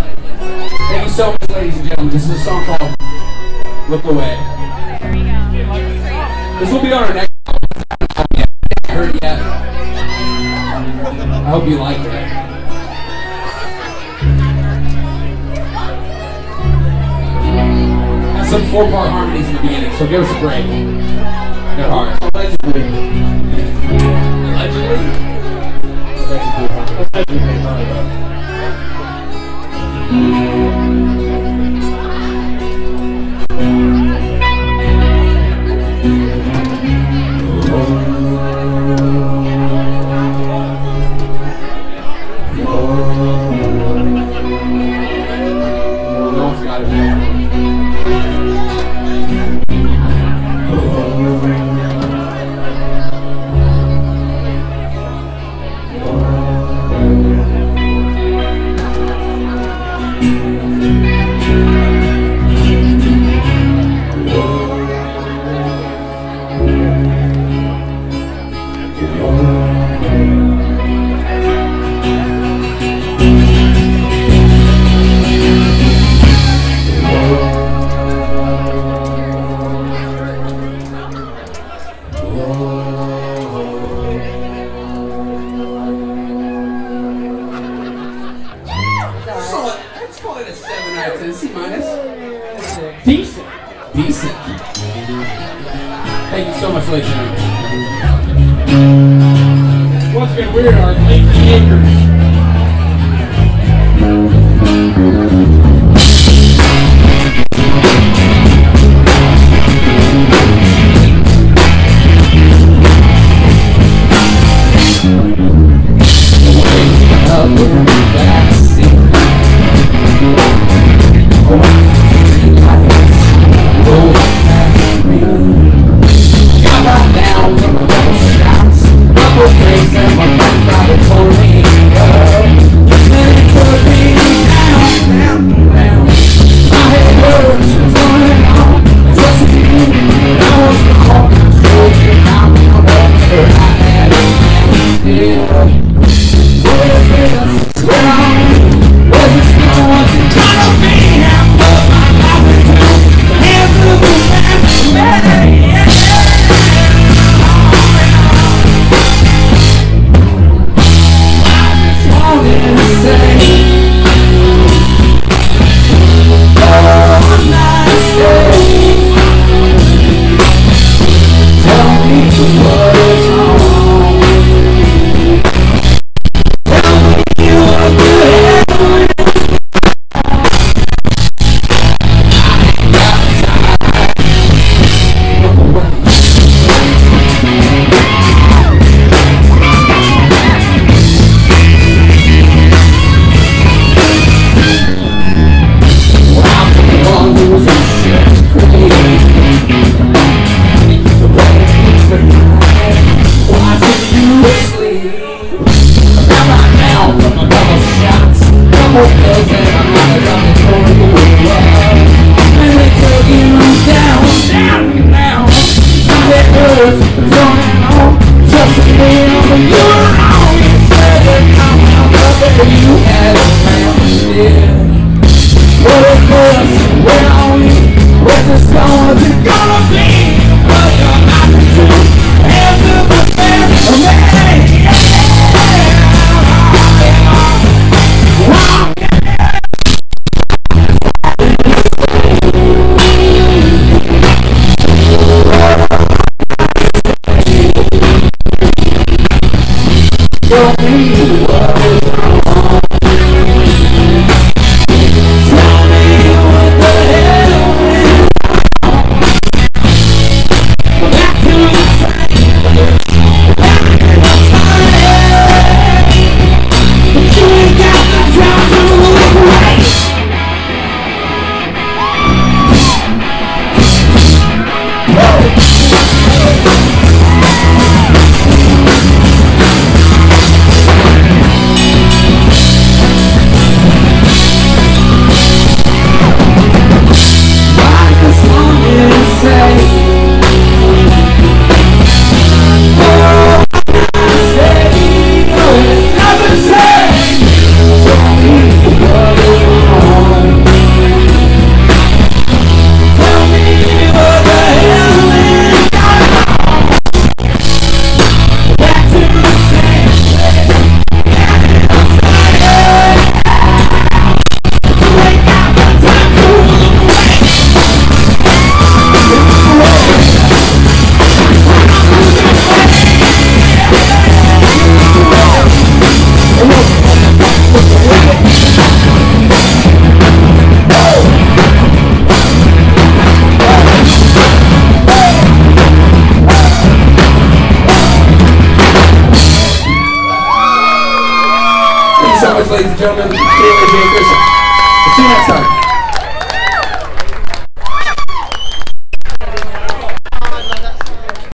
Thank you so much, ladies and gentlemen. This is a song called Look Away. This will be on our next album. I haven't heard it yet. I hope you like it. Has some 4-part harmonies in the beginning, so give us a break. They're hard. Allegedly. Allegedly? Decent. Thank you so much, ladies and gentlemen. What's been weird are 18 acres. ladies and gentlemen, Kaylee Jacobs. We'll see you next time.